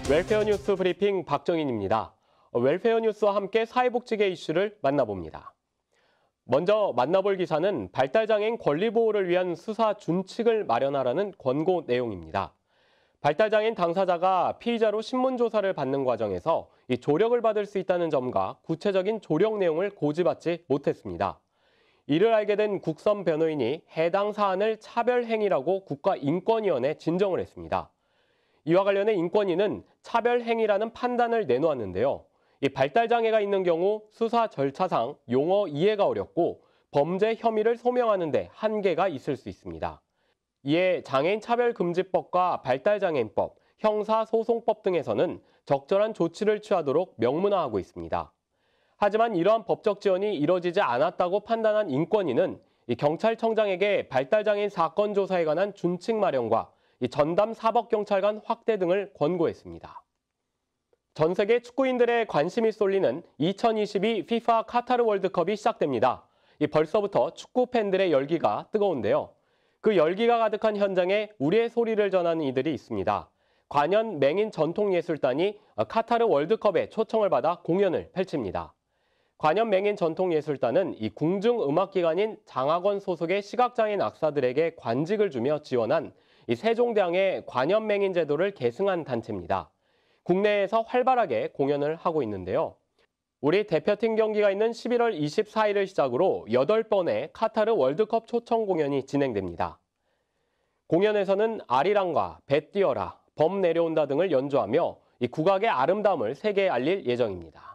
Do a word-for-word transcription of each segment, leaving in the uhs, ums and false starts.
웰페어 뉴스 브리핑 박정인입니다. 웰페어 뉴스와 함께 사회복지계 이슈를 만나봅니다. 먼저 만나볼 기사는 발달장애인 권리보호를 위한 수사 준칙을 마련하라는 권고 내용입니다. 발달장애인 당사자가 피의자로 신문조사를 받는 과정에서 이 조력을 받을 수 있다는 점과 구체적인 조력 내용을 고지받지 못했습니다. 이를 알게 된 국선 변호인이 해당 사안을 차별행위라고 국가인권위원회에 진정을 했습니다. 이와 관련해 인권위는 차별행위라는 판단을 내놓았는데요. 이 발달장애가 있는 경우 수사 절차상 용어 이해가 어렵고 범죄 혐의를 소명하는 데 한계가 있을 수 있습니다. 이에 장애인 차별금지법과 발달장애인법, 형사소송법 등에서는 적절한 조치를 취하도록 명문화하고 있습니다. 하지만 이러한 법적 지원이 이뤄지지 않았다고 판단한 인권위는 이 경찰청장에게 발달장애인 사건 조사에 관한 준칙 마련과 이 전담 사법경찰관 확대 등을 권고했습니다. 전 세계 축구인들의 관심이 쏠리는 이천이십이 피파 카타르 월드컵이 시작됩니다. 이 벌써부터 축구 팬들의 열기가 뜨거운데요. 그 열기가 가득한 현장에 우리의 소리를 전하는 이들이 있습니다. 관현 맹인 전통예술단이 카타르 월드컵에 초청을 받아 공연을 펼칩니다. 관현 맹인 전통예술단은 이 궁중음악기관인 장학원 소속의 시각장애인 악사들에게 관직을 주며 지원한 이 세종대왕의 관현맹인 제도를 계승한 단체입니다. 국내에서 활발하게 공연을 하고 있는데요. 우리 대표팀 경기가 있는 십일월 이십사일을 시작으로 여덟 번의 카타르 월드컵 초청 공연이 진행됩니다. 공연에서는 아리랑과 배 뛰어라, 범 내려온다 등을 연주하며 이 국악의 아름다움을 세계에 알릴 예정입니다.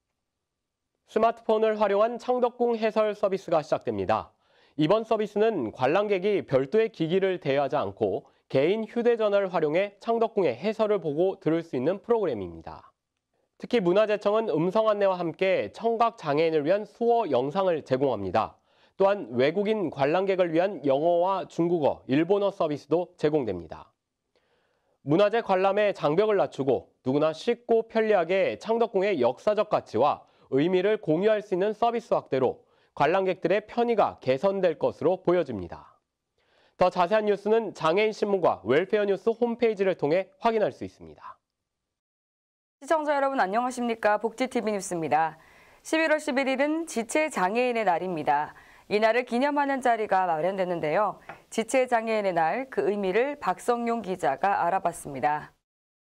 스마트폰을 활용한 창덕궁 해설 서비스가 시작됩니다. 이번 서비스는 관람객이 별도의 기기를 대여하지 않고 개인 휴대전화를 활용해 창덕궁의 해설을 보고 들을 수 있는 프로그램입니다. 특히 문화재청은 음성 안내와 함께 청각 장애인을 위한 수어 영상을 제공합니다. 또한 외국인 관람객을 위한 영어와 중국어, 일본어 서비스도 제공됩니다. 문화재 관람의 장벽을 낮추고 누구나 쉽고 편리하게 창덕궁의 역사적 가치와 의미를 공유할 수 있는 서비스 확대로 관람객들의 편의가 개선될 것으로 보여집니다. 더 자세한 뉴스는 장애인 신문과 웰페어 뉴스 홈페이지를 통해 확인할 수 있습니다. 시청자 여러분 안녕하십니까? 복지티비 뉴스입니다. 십일월 십일일은 지체장애인의 날입니다. 이 날을 기념하는 자리가 마련됐는데요. 지체장애인의 날, 그 의미를 박성용 기자가 알아봤습니다.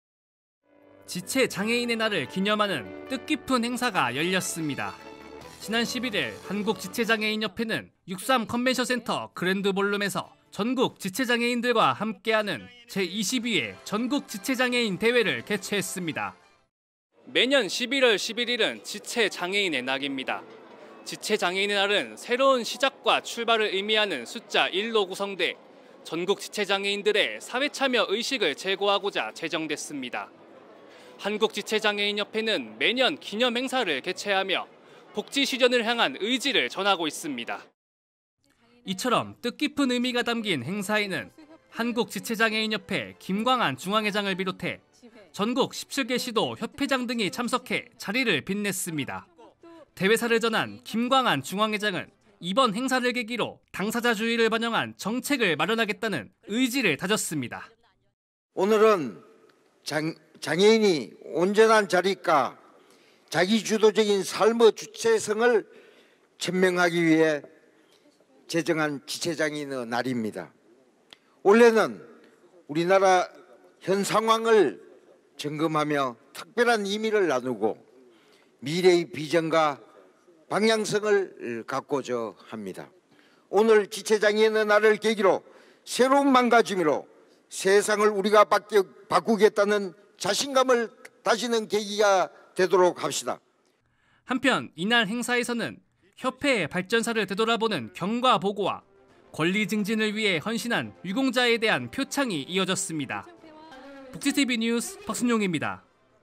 지체장애인의 날을 기념하는 뜻깊은 행사가 열렸습니다. 지난 십일일 한국지체장애인협회는 육십삼 컨벤션센터 그랜드볼룸에서 전국 지체장애인들과 함께하는 제이십이회 전국지체장애인 대회를 개최했습니다. 매년 십일월 십일일은 지체장애인의 날입니다. 지체장애인의 날은 새로운 시작과 출발을 의미하는 숫자 일로 구성돼 전국 지체장애인들의 사회참여 의식을 제고하고자 제정됐습니다. 한국지체장애인협회는 매년 기념 행사를 개최하며 복지 실현을 향한 의지를 전하고 있습니다. 이처럼 뜻깊은 의미가 담긴 행사에는 한국지체장애인협회 김광한 중앙회장을 비롯해 전국 십칠개 시도 협회장 등이 참석해 자리를 빛냈습니다. 대회사를 전한 김광한 중앙회장은 이번 행사를 계기로 당사자주의를 반영한 정책을 마련하겠다는 의지를 다졌습니다. 오늘은 장, 장애인이 온전한 자립과 자기주도적인 삶의 주체성을 천명하기 위해 제정한 지체장애인의 날입니다. 올해는 우리나라 현 상황을 점검하며 특별한 의미를 나누고 미래의 비전과 방향성을 갖고자 합니다. 오늘 지체장애인의 날을 계기로 새로운 마음가짐으로 세상을 우리가 바꾸겠다는 자신감을 다지는 계기가 되도록 합시다. 한편 이날 행사에서는 협회의 발전사를 되돌아보는 경과 보고와 권리 증진을 위해 헌신한 유공자에 대한 표창이 이어졌습니다. 복지티비 뉴스 박순용입니다.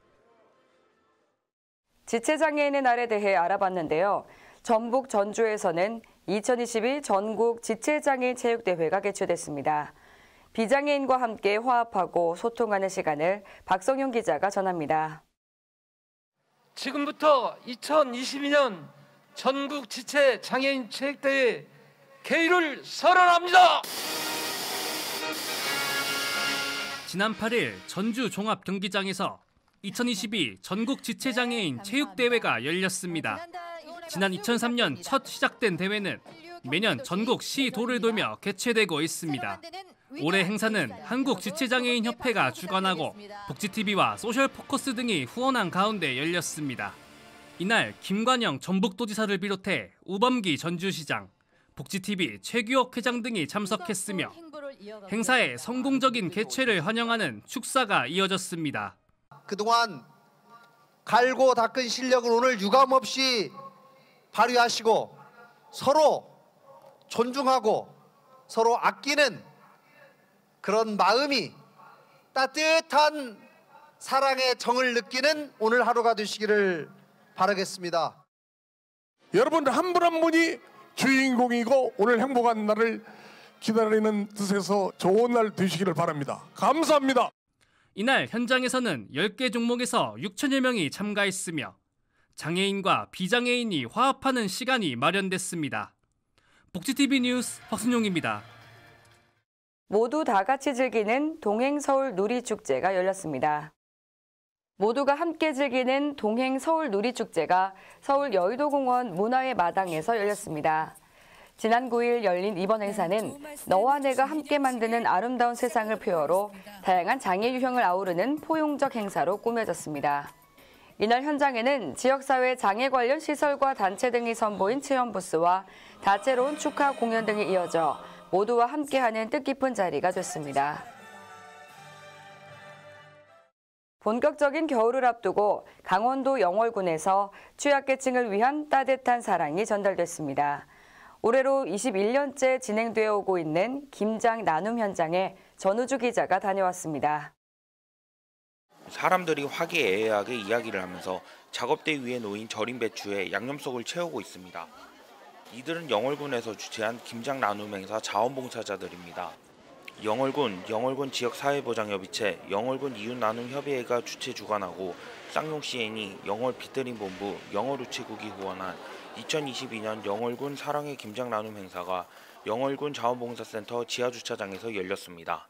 지체장애인의 날에 대해 알아봤는데요. 전북 전주에서는 이천이십이 전국 지체장애인 체육대회가 개최됐습니다. 비장애인과 함께 화합하고 소통하는 시간을 박성용 기자가 전합니다. 지금부터 이천이십이년 전국 지체장애인 체육대회 개의를 선언합니다. 지난 팔일 전주 종합경기장에서 이천이십이 전국 지체장애인 체육대회가 열렸습니다. 지난 이천삼 년 첫 시작된 대회는 매년 전국 시 도를 돌며 개최되고 있습니다. 올해 행사는 한국지체장애인협회가 주관하고 복지티비와 소셜포커스 등이 후원한 가운데 열렸습니다. 이날 김관영 전북도지사를 비롯해 우범기 전주시장, 복지티비 최규옥 회장 등이 참석했으며 행사의 성공적인 개최를 환영하는 축사가 이어졌습니다. 그동안 갈고 닦은 실력을 오늘 유감없이 발휘하시고 서로 존중하고 서로 아끼는 그런 마음이 따뜻한 사랑의 정을 느끼는 오늘 하루가 되시기를 바라겠습니다. 여러분 한 분 한 분이 주인공이고 오늘 행복한 날을 기다리는 뜻에서 좋은 날 되시기를 바랍니다. 감사합니다. 이날 현장에서는 열 개 종목에서 육천여 명이 참가했으며 장애인과 비장애인이 화합하는 시간이 마련됐습니다. 복지티비 뉴스 박순용입니다. 모두 다 같이 즐기는 동행서울 누리축제가 열렸습니다. 모두가 함께 즐기는 동행서울 누리축제가 서울 여의도공원 문화의 마당에서 열렸습니다. 지난 구 일 열린 이번 행사는 너와 내가 함께 만드는 아름다운 세상을 표어로 다양한 장애 유형을 아우르는 포용적 행사로 꾸며졌습니다. 이날 현장에는 지역사회 장애 관련 시설과 단체 등이 선보인 체험 부스와 다채로운 축하 공연 등이 이어져 모두와 함께하는 뜻깊은 자리가 됐습니다. 본격적인 겨울을 앞두고 강원도 영월군에서 취약계층을 위한 따뜻한 사랑이 전달됐습니다. 올해로 이십일 년째 진행되어 오고 있는 김장 나눔 현장에 전우주 기자가 다녀왔습니다. 사람들이 화기애애하게 이야기를 하면서 작업대 위에 놓인 절인 배추에 양념속을 채우고 있습니다. 이들은 영월군에서 주최한 김장 나눔 행사 자원봉사자들입니다. 영월군, 영월군 지역사회보장협의체, 영월군 이웃나눔협의회가 주최 주관하고 쌍용시엔이 영월 빗드림본부, 영월우체국이 후원한 이천이십이 년 영월군 사랑의 김장 나눔 행사가 영월군 자원봉사센터 지하주차장에서 열렸습니다.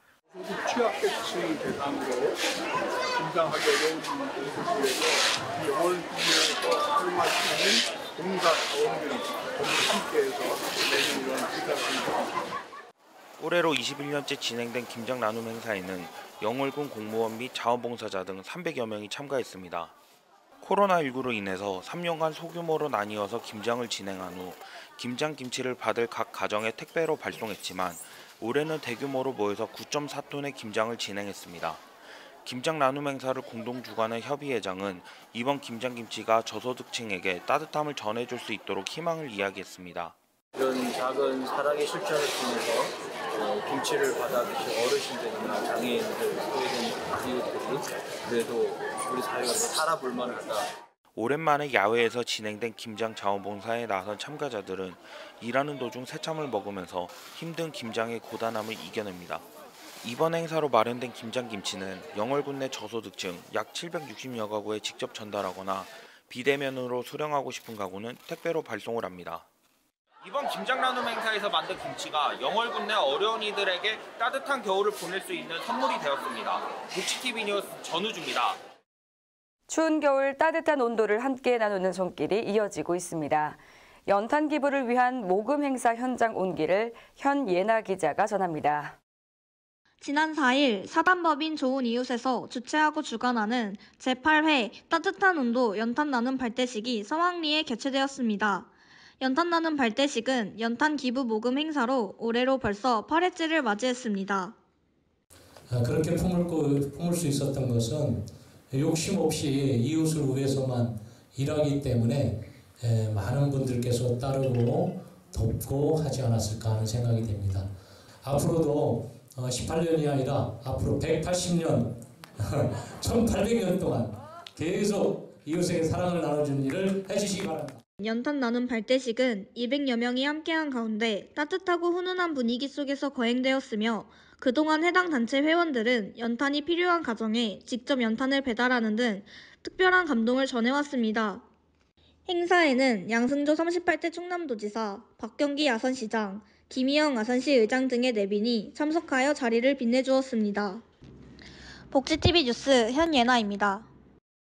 취약계층 대상으로 김장하기 어려운 분들을 위해서 영월군에서 활용하시는 봉사 자원들이 함께해서 내는 이런 행사입니다. 올해로 이십일 년째 진행된 김장 나눔 행사에는 영월군 공무원 및 자원봉사자 등 삼백여 명이 참가했습니다. 코로나십구로 인해서 삼 년간 소규모로 나뉘어서 김장을 진행한 후 김장김치를 받을 각 가정에 택배로 발송했지만 올해는 대규모로 모여서 구 점 사 톤의 김장을 진행했습니다. 김장 나눔 행사를 공동 주관한 협의회장은 이번 김장김치가 저소득층에게 따뜻함을 전해줄 수 있도록 희망을 이야기했습니다. 이런 작은 사랑의 실천을 통해서 어, 김치를 받아 드신 어르신들이나 장애인들, 소외된 이웃들이 그래도 우리 사회가 더 살아볼 만하다. 오랜만에 야외에서 진행된 김장 자원봉사에 나선 참가자들은 일하는 도중 새참을 먹으면서 힘든 김장의 고단함을 이겨냅니다. 이번 행사로 마련된 김장김치는 영월군 내 저소득층 약 칠백육십여 가구에 직접 전달하거나 비대면으로 수령하고 싶은 가구는 택배로 발송을 합니다. 이번 김장 나눔 행사에서 만든 김치가 영월군 내 어려운 이들에게 따뜻한 겨울을 보낼 수 있는 선물이 되었습니다. 복지티비 뉴스 전우주입니다. 추운 겨울 따뜻한 온도를 함께 나누는 손길이 이어지고 있습니다. 연탄 기부를 위한 모금 행사 현장 온기를 현예나 기자가 전합니다. 지난 사 일 사단법인 좋은 이웃에서 주최하고 주관하는 제팔 회 따뜻한 온도 연탄 나눔 발대식이 성황리에 개최되었습니다. 연탄 나눔 발대식은 연탄 기부 모금 행사로 올해로 벌써 팔 회째를 맞이했습니다. 그렇게 품을, 품을 수 있었던 것은 욕심 없이 이웃을 위해서만 일하기 때문에 많은 분들께서 따르고 돕고 하지 않았을까 하는 생각이 됩니다. 앞으로도 십팔 년이 아니라 앞으로 백팔십 년, 천팔백 년 동안 계속 이웃에게 사랑을 나눠주는 일을 해주시기 바랍니다. 연탄 나눔 발대식은 이백여 명이 함께한 가운데 따뜻하고 훈훈한 분위기 속에서 거행되었으며 그동안 해당 단체 회원들은 연탄이 필요한 가정에 직접 연탄을 배달하는 등 특별한 감동을 전해왔습니다. 행사에는 양승조 삼십팔 대 충남도지사, 박경기 아산시장, 김희영 아산시 의장 등의 내빈이 참석하여 자리를 빛내주었습니다. 복지티비 뉴스 현예나입니다.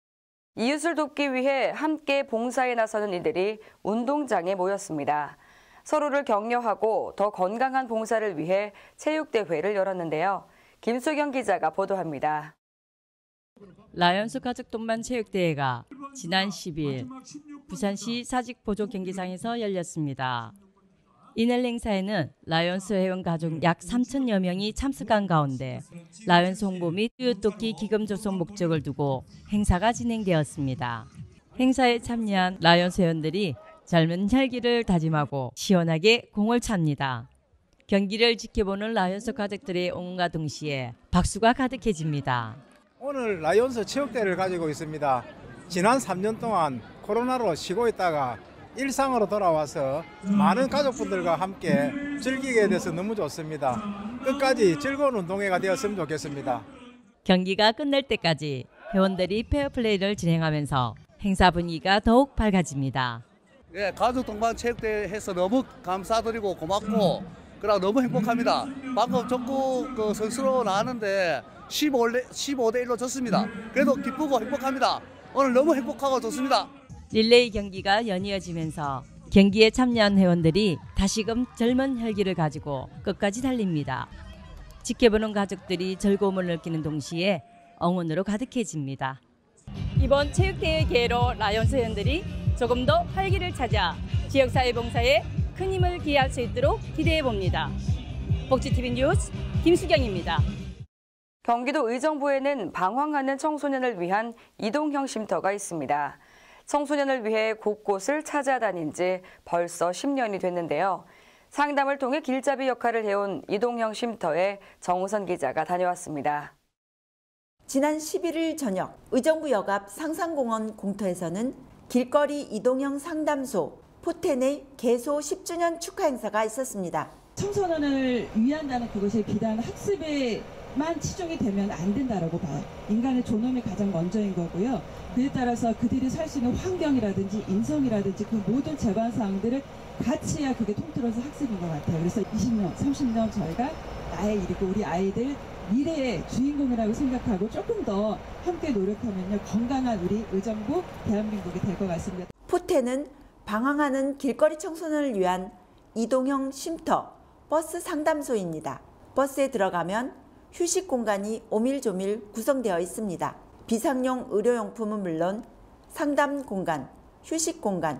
이웃을 돕기 위해 함께 봉사에 나서는 이들이 운동장에 모였습니다. 서로를 격려하고 더 건강한 봉사를 위해 체육대회를 열었는데요. 김수경 기자가 보도합니다. 라이온스 가족 동반 체육대회가 지난 십일 부산시 사직보조 경기장에서 열렸습니다. 이날 행사에는 라이온스 회원 가족 약 삼천여 명이 참석한 가운데 라이온스 홍보 및 이웃돕기 기금 조성 목적을 두고 행사가 진행되었습니다. 행사에 참여한 라이온스 회원들이 젊은 혈기를 다짐하고 시원하게 공을 찹니다. 경기를 지켜보는 라이온스 가족들의 응원과 동시에 박수가 가득해집니다. 오늘 라이온스 체육대회를 가지고 있습니다. 지난 삼 년 동안 코로나로 쉬고 있다가 일상으로 돌아와서 많은 가족분들과 함께 즐기게 돼서 너무 좋습니다. 끝까지 즐거운 운동회가 되었으면 좋겠습니다. 경기가 끝날 때까지 회원들이 페어플레이를 진행하면서 행사 분위기가 더욱 밝아집니다. 네, 가족 동반 체육대회 해서 너무 감사드리고 고맙고 그리고 너무 행복합니다. 방금 전국 그 선수로 나왔는데 십오 대 일로 졌습니다. 그래도 기쁘고 행복합니다. 오늘 너무 행복하고 좋습니다. 릴레이 경기가 연이어지면서 경기에 참여한 회원들이 다시금 젊은 혈기를 가지고 끝까지 달립니다. 지켜보는 가족들이 즐거움을 느끼는 동시에 응원으로 가득해집니다. 이번 체육대회 기회로 라이온스 회원들이 조금 더 활기를 찾아 지역사회 봉사에 큰 힘을 기할 수 있도록 기대해봅니다. 복지티비 뉴스 김수경입니다. 경기도 의정부에는 방황하는 청소년을 위한 이동형 쉼터가 있습니다. 청소년을 위해 곳곳을 찾아다닌 지 벌써 십 년이 됐는데요. 상담을 통해 길잡이 역할을 해온 이동형 쉼터에 정우선 기자가 다녀왔습니다. 지난 십일 일 저녁 의정부 역 앞 상상공원 공터에서는 길거리 이동형 상담소 포텐의 개소 십 주년 축하 행사가 있었습니다. 청소년을 위한다는 그것이 비단 학습에만 치중이 되면 안 된다라고 봐요. 인간의 존엄이 가장 먼저인 거고요. 그에 따라서 그들이 살 수 있는 환경이라든지 인성이라든지 그 모든 재반 사항들을 같이 해야 그게 통틀어서 학습인 것 같아요. 그래서 이십 년, 삼십 년 저희가 나의 일이고 우리 아이들 미래의 주인공이라고 생각하고 조금 더 함께 노력하면요 건강한 우리 의정부 대한민국이 될 것 같습니다. 포텐은 방황하는 길거리 청소년을 위한 이동형 쉼터 버스 상담소입니다. 버스에 들어가면 휴식 공간이 오밀조밀 구성되어 있습니다. 비상용 의료용품은 물론 상담 공간, 휴식 공간,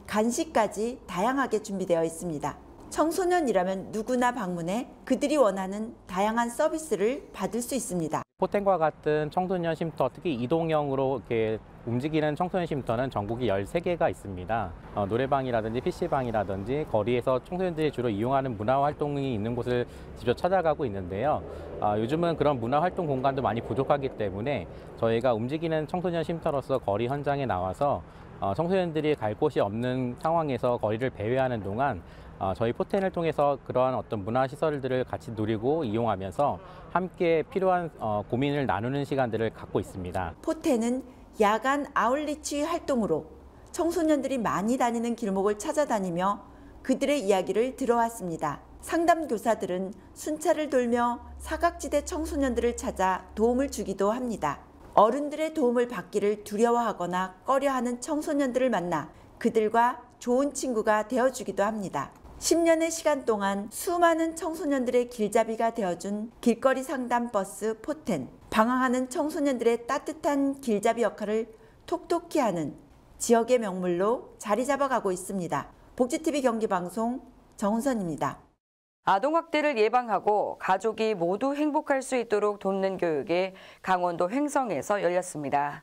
간식까지 다양하게 준비되어 있습니다. 청소년이라면 누구나 방문해 그들이 원하는 다양한 서비스를 받을 수 있습니다. 포텐과 같은 청소년 쉼터, 특히 이동형으로 이렇게 움직이는 청소년 쉼터는 전국에 열세 개가 있습니다. 어, 노래방이라든지 피시방이라든지 거리에서 청소년들이 주로 이용하는 문화활동이 있는 곳을 직접 찾아가고 있는데요. 어, 요즘은 그런 문화활동 공간도 많이 부족하기 때문에 저희가 움직이는 청소년 쉼터로서 거리 현장에 나와서 어, 청소년들이 갈 곳이 없는 상황에서 거리를 배회하는 동안 어, 저희 포텐을 통해서 그러한 어떤 문화시설들을 같이 누리고 이용하면서 함께 필요한 어, 고민을 나누는 시간들을 갖고 있습니다. 포텐은 야간 아울리치 활동으로 청소년들이 많이 다니는 길목을 찾아다니며 그들의 이야기를 들어왔습니다. 상담 교사들은 순찰을 돌며 사각지대 청소년들을 찾아 도움을 주기도 합니다. 어른들의 도움을 받기를 두려워하거나 꺼려하는 청소년들을 만나 그들과 좋은 친구가 되어주기도 합니다. 십 년의 시간 동안 수많은 청소년들의 길잡이가 되어준 길거리 상담 버스 포텐. 방황하는 청소년들의 따뜻한 길잡이 역할을 톡톡히 하는 지역의 명물로 자리 잡아가고 있습니다. 복지티비 경기방송 정은선입니다. 아동학대를 예방하고 가족이 모두 행복할 수 있도록 돕는 교육이 강원도 횡성에서 열렸습니다.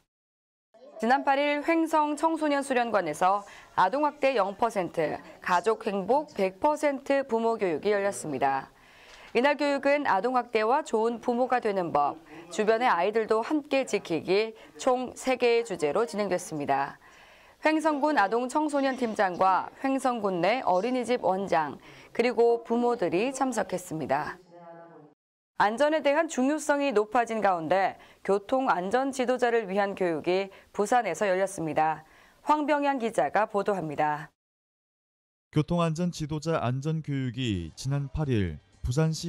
지난 팔 일 횡성 청소년 수련관에서 아동학대 영 퍼센트, 가족 행복 백 퍼센트 부모 교육이 열렸습니다. 이날 교육은 아동학대와 좋은 부모가 되는 법, 주변의 아이들도 함께 지키기 총 세 개의 주제로 진행됐습니다. 횡성군 아동청소년 팀장과 횡성군 내 어린이집 원장, 그리고 부모들이 참석했습니다. 안전에 대한 중요성이 높아진 가운데 교통안전 지도자를 위한 교육이 부산에서 열렸습니다. 황병양 기자가 보도합니다. 교통안전 지도자 안전교육이 지난 팔 일 부산시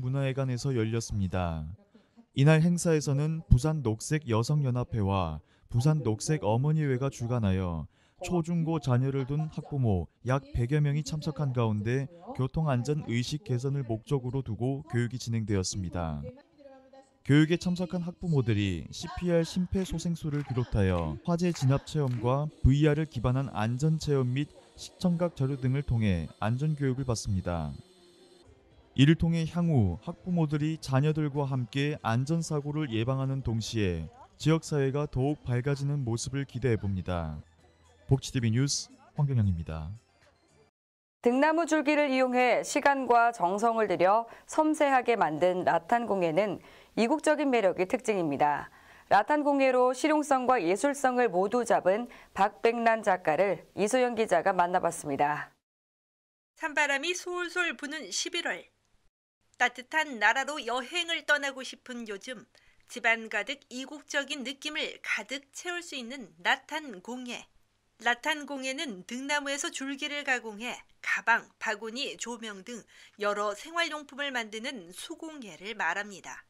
학생교육문화회관에서 열렸습니다. 이날 행사에서는 부산 녹색여성연합회와 부산 녹색 어머니회가 주관하여 초중고 자녀를 둔 학부모 약 백여 명이 참석한 가운데 교통안전 의식 개선을 목적으로 두고 교육이 진행되었습니다. 교육에 참석한 학부모들이 씨피알 심폐소생술을 비롯하여 화재 진압 체험과 브이알을 기반한 안전 체험 및 시청각 자료 등을 통해 안전 교육을 받습니다. 이를 통해 향후 학부모들이 자녀들과 함께 안전사고를 예방하는 동시에 지역사회가 더욱 밝아지는 모습을 기대해 봅니다. 복지티비 뉴스 황경영입니다. 등나무 줄기를 이용해 시간과 정성을 들여 섬세하게 만든 라탄공예는 이국적인 매력이 특징입니다. 라탄공예로 실용성과 예술성을 모두 잡은 박백란 작가를 이소연 기자가 만나봤습니다. 찬바람이 솔솔 부는 십일월. 따뜻한 나라로 여행을 떠나고 싶은 요즘 집안 가득 이국적인 느낌을 가득 채울 수 있는 라탄공예. 라탄공예는 등나무에서 줄기를 가공해 가방, 바구니, 조명 등 여러 생활용품을 만드는 수공예를 말합니다.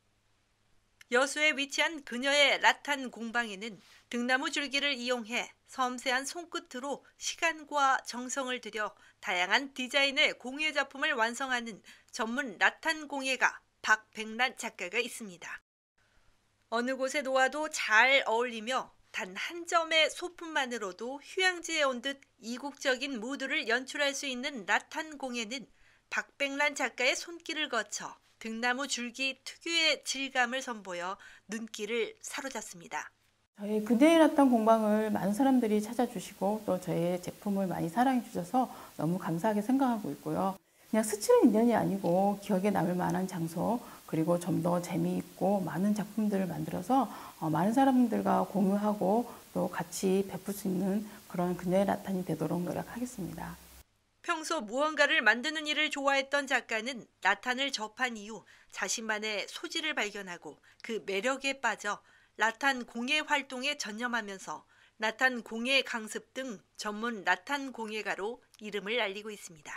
여수에 위치한 그녀의 라탄 공방에는 등나무 줄기를 이용해 섬세한 손끝으로 시간과 정성을 들여 다양한 디자인의 공예 작품을 완성하는 전문 라탄 공예가 박백란 작가가 있습니다. 어느 곳에 놓아도 잘 어울리며 단 한 점의 소품만으로도 휴양지에 온 듯 이국적인 무드를 연출할 수 있는 라탄 공예는 박백란 작가의 손길을 거쳐 등나무 줄기 특유의 질감을 선보여 눈길을 사로잡습니다. 저희 그대의 라탄 공방을 많은 사람들이 찾아주시고 또 저희의 제품을 많이 사랑해 주셔서 너무 감사하게 생각하고 있고요. 그냥 스치는 인연이 아니고 기억에 남을 만한 장소, 그리고 좀 더 재미있고 많은 작품들을 만들어서 많은 사람들과 공유하고 또 같이 베풀 수 있는 그런 그녀의 라탄이 되도록 노력하겠습니다. 평소 무언가를 만드는 일을 좋아했던 작가는 라탄을 접한 이후 자신만의 소질을 발견하고 그 매력에 빠져 라탄 공예 활동에 전념하면서 라탄 공예 강습 등 전문 라탄 공예가로 이름을 알리고 있습니다.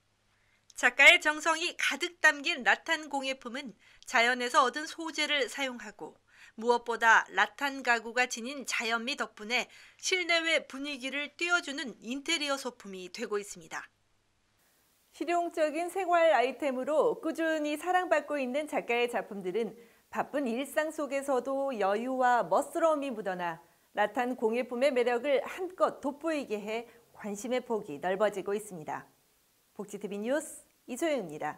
작가의 정성이 가득 담긴 라탄 공예품은 자연에서 얻은 소재를 사용하고 무엇보다 라탄 가구가 지닌 자연미 덕분에 실내외 분위기를 띄워주는 인테리어 소품이 되고 있습니다. 실용적인 생활 아이템으로 꾸준히 사랑받고 있는 작가의 작품들은 바쁜 일상 속에서도 여유와 멋스러움이 묻어나 라탄 공예품의 매력을 한껏 돋보이게 해 관심의 폭이 넓어지고 있습니다. 복지티비 뉴스 이소영입니다.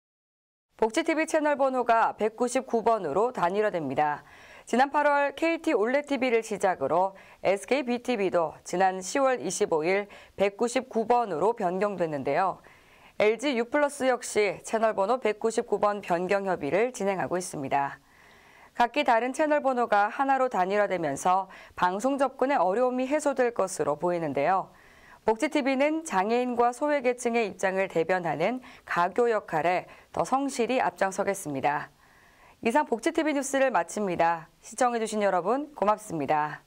복지티비 채널 번호가 백구십구 번으로 단일화됩니다. 지난 팔월 케이티 올레티비를 시작으로 에스케이비티비도 지난 시월 이십오일 백구십구 번으로 변경됐는데요. 엘지 U 플러스 역시 채널 번호 백구십구 번 변경 협의를 진행하고 있습니다. 각기 다른 채널 번호가 하나로 단일화되면서 방송 접근에 어려움이 해소될 것으로 보이는데요. 복지티비는 장애인과 소외계층의 입장을 대변하는 가교 역할에 더 성실히 앞장서겠습니다. 이상 복지티비 뉴스를 마칩니다. 시청해주신 여러분 고맙습니다.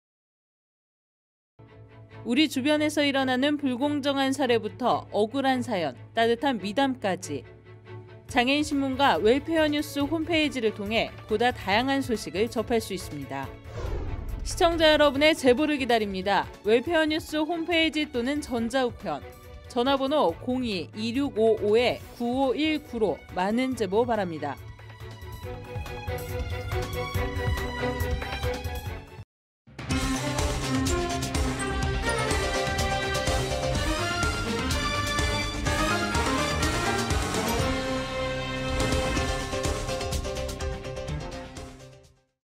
우리 주변에서 일어나는 불공정한 사례부터 억울한 사연, 따뜻한 미담까지 장애인 신문과 웰페어 뉴스 홈페이지를 통해 보다 다양한 소식을 접할 수 있습니다. 시청자 여러분의 제보를 기다립니다. 웰페어 뉴스 홈페이지 또는 전자우편, 전화번호 공이 이육오오 구오일구로 많은 제보 바랍니다.